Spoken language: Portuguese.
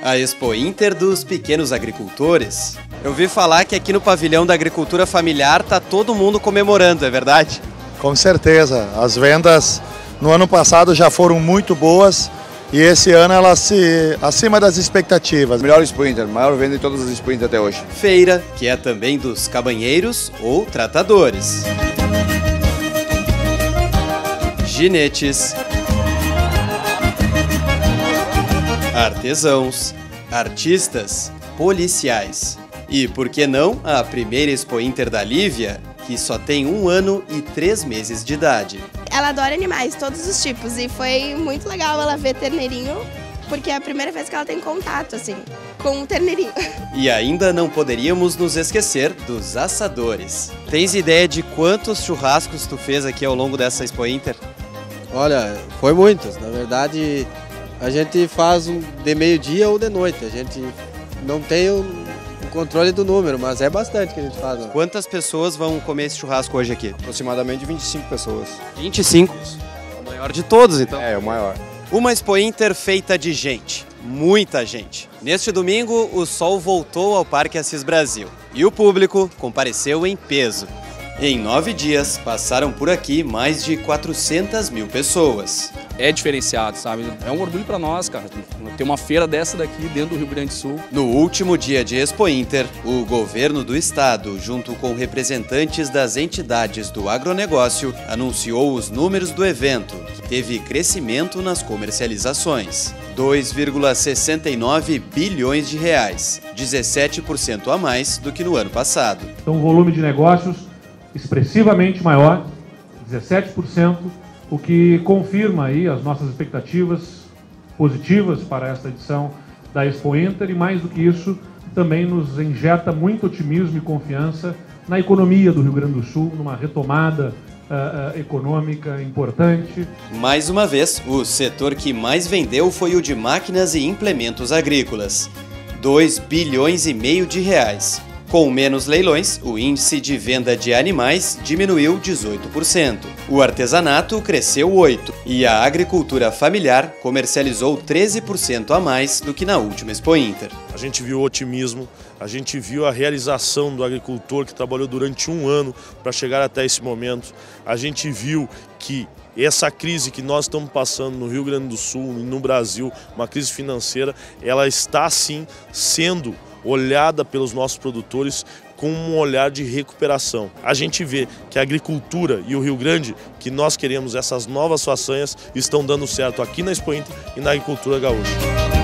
A Expo Inter dos pequenos agricultores. Eu ouvi falar que aqui no pavilhão da agricultura familiar tá todo mundo comemorando, é verdade? Com certeza, as vendas no ano passado já foram muito boas e esse ano elas acima das expectativas. Melhor Expo Inter, maior venda de todas as Expo Inter até hoje. Feira, que é também dos cabanheiros ou tratadores. Ginetes. Artesãos, artistas, policiais. E, por que não, a primeira Expo Inter da Lívia, que só tem 1 ano e 3 meses de idade. Ela adora animais, todos os tipos, e foi muito legal ela ver terneirinho, porque é a primeira vez que ela tem contato, assim, com o terneirinho. E ainda não poderíamos nos esquecer dos assadores. Tens ideia de quantos churrascos tu fez aqui ao longo dessa Expo Inter? Olha, foi muitos, na verdade... A gente faz de meio-dia ou de noite, a gente não tem o controle do número, mas é bastante que a gente faz. Quantas pessoas vão comer esse churrasco hoje aqui? Aproximadamente 25 pessoas. 25? Isso. O maior de todos, então? É, o maior. Uma Expo Inter feita de gente, muita gente. Neste domingo, o sol voltou ao Parque Assis Brasil e o público compareceu em peso. Em 9 dias, passaram por aqui mais de 400 mil pessoas. É diferenciado, sabe? É um orgulho para nós, cara, ter uma feira dessa daqui dentro do Rio Grande do Sul. No último dia de Expo Inter, o governo do estado, junto com representantes das entidades do agronegócio, anunciou os números do evento, que teve crescimento nas comercializações. 2,69 bilhões de reais, 17% a mais do que no ano passado. Então, o volume de negócios expressivamente maior, 17%, o que confirma aí as nossas expectativas positivas para esta edição da Expo Inter e, mais do que isso, também nos injeta muito otimismo e confiança na economia do Rio Grande do Sul, numa retomada econômica importante. Mais uma vez, o setor que mais vendeu foi o de máquinas e implementos agrícolas, 2,5 bilhões de reais. Com menos leilões, o índice de venda de animais diminuiu 18%. O artesanato cresceu 8% e a agricultura familiar comercializou 13% a mais do que na última Expo Inter. A gente viu o otimismo, a gente viu a realização do agricultor que trabalhou durante 1 ano para chegar até esse momento. A gente viu que essa crise que nós estamos passando no Rio Grande do Sul e no Brasil, uma crise financeira, ela está sim sendo olhada pelos nossos produtores com um olhar de recuperação. A gente vê que a agricultura e o Rio Grande, que nós queremos essas novas façanhas, estão dando certo aqui na Expo Inter e na agricultura gaúcha.